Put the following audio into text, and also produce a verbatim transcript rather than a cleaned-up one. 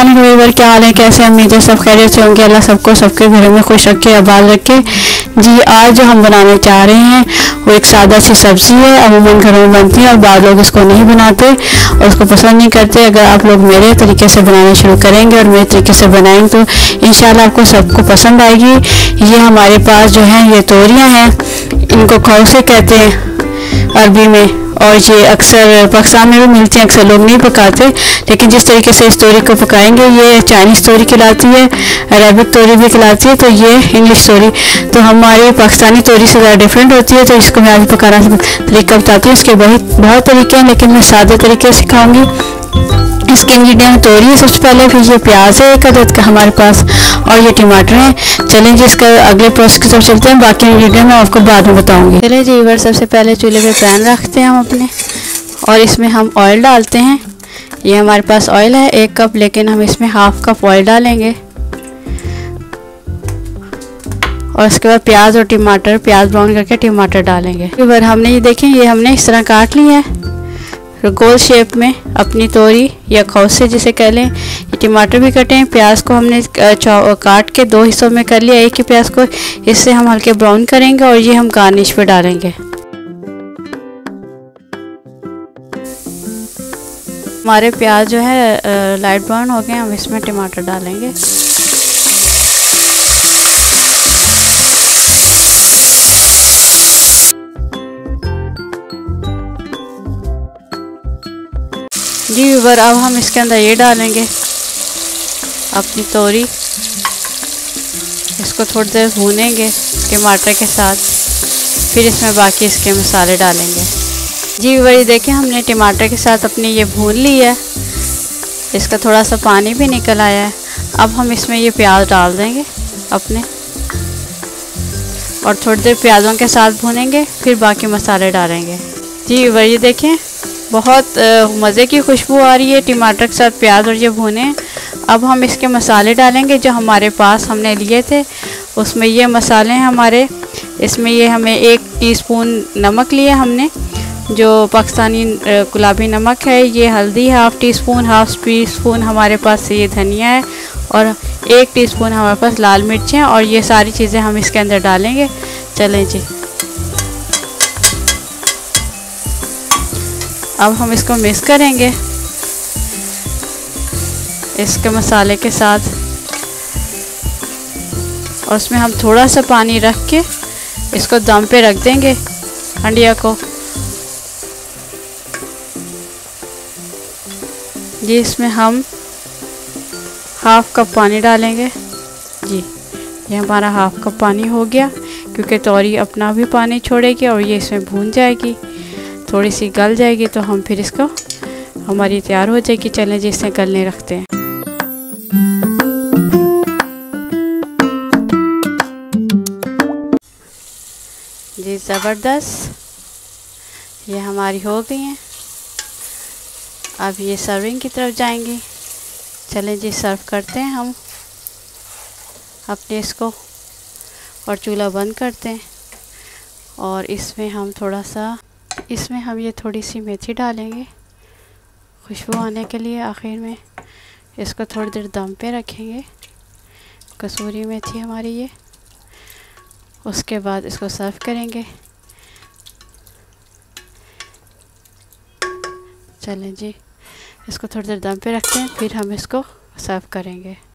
अस्सलाम वालेकुम, क्या हाल है, कैसे उम्मीद है सब खैरियत से होंगे। अल्लाह सबको सबके घरों में खुश रखे, आबाद रखे। जी आज जो हम बनाने चाह रहे हैं वो एक सादा सी सब्ज़ी है। अमूमन घरों में बनती है और बाद लोग इसको नहीं बनाते और उसको पसंद नहीं करते। अगर आप लोग मेरे तरीके से बनाना शुरू करेंगे और मेरे तरीके से बनाएंगे तो इंशाल्लाह आपको सबको पसंद आएगी। ये हमारे पास जो है ये तोरियाँ हैं, इनको खौसे कहते हैं अरबी में, और ये अक्सर पाकिस्तान में भी मिलती हैं। अक्सर लोग नहीं पकाते, लेकिन जिस तरीके से इस तोरी को पकाएंगे, ये चाइनीज़ तोरी कहलाती है, अरबिक तोरी भी कहलाती है, तो ये इंग्लिश तोरी तो हमारी पाकिस्तानी तोरी से ज़्यादा डिफरेंट होती है। तो इसको मैं आज पकाना तरीका बताती हूँ। इसके बहुत बहुत तरीके हैं, लेकिन मैं सादे तरीके से सिखाऊँगी। इसके इंग्रेडिएंट तोरी है सबसे पहले, फिर ये प्याज है एक अदद का हमारे पास, और ये टमाटर हैं। चलें जी इसका अगले प्रोसेस की तरफ चलते हैं। बाकी इंग्रेडिएंट मैं आपको बाद में बताऊंगी। चलिए जी वीवर, सबसे पहले चूल्हे पे पैन रखते हैं हम अपने, और इसमें हम ऑयल डालते हैं। ये हमारे पास ऑयल है एक कप, लेकिन हम इसमें हाफ कप ऑयल डालेंगे। और उसके बाद प्याज और टमाटर, प्याज ब्राउन करके टमाटर डालेंगे। वीवर हमने ये देखें, ये हमने इस तरह काट लिया है गोल शेप में अपनी तोरी या खौसे जिसे कह लें। ये टमाटर भी कटे हैं, प्याज को हमने काट के दो हिस्सों में कर लिया, एक ही प्याज को। इससे हम हल्के ब्राउन करेंगे और ये हम गार्निश पे डालेंगे। हमारे प्याज जो है लाइट ब्राउन हो गए, हम इसमें टमाटर डालेंगे। जी वीवर, अब हम इसके अंदर ये डालेंगे अपनी तोरी, इसको थोड़ी देर भूनेंगे टमाटर के साथ, फिर इसमें बाकी इसके मसाले डालेंगे। जी वीवर, ये देखें हमने टमाटर के साथ अपनी ये भून ली है, इसका थोड़ा सा पानी भी निकल आया है। अब हम इसमें ये प्याज डाल देंगे अपने, और थोड़ी देर प्याज़ों के साथ भूनेंगे, फिर बाकी मसाले डालेंगे। जी वीवर, ये देखें बहुत मज़े की खुशबू आ रही है टमाटर के साथ प्याज और ये भुने। अब हम इसके मसाले डालेंगे जो हमारे पास हमने लिए थे, उसमें ये मसाले हैं हमारे। इसमें ये हमें एक टीस्पून नमक लिया हमने, जो पाकिस्तानी गुलाबी नमक है। ये हल्दी half teaspoon, half teaspoon हमारे पास ये धनिया है, और एक टीस्पून हमारे पास लाल मिर्च हैं। और ये सारी चीज़ें हम इसके अंदर डालेंगे। चलें जी, अब हम इसको मिक्स करेंगे इसके मसाले के साथ, और उसमें हम थोड़ा सा पानी रख के इसको दम पे रख देंगे हंडिया को। जी इसमें हम हाफ कप पानी डालेंगे। जी ये हमारा हाफ कप पानी हो गया, क्योंकि तोरी अपना भी पानी छोड़ेगी और ये इसमें भून जाएगी, थोड़ी सी गल जाएगी, तो हम फिर इसको हमारी तैयार हो जाएगी। चलें जी इसे गलने रखते हैं। जी ज़बरदस्त, ये हमारी हो गई हैं। अब ये सर्विंग की तरफ जाएंगी। चलें जी सर्व करते हैं हम अपने इसको, और चूल्हा बंद करते हैं। और इसमें हम थोड़ा सा इसमें हम ये थोड़ी सी मेथी डालेंगे खुशबू आने के लिए आखिर में। इसको थोड़ी देर दम पे रखेंगे, कसूरी मेथी हमारी ये। उसके बाद इसको सर्व करेंगे। चलें जी इसको थोड़ी देर दम पे रखते हैं, फिर हम इसको सर्व करेंगे।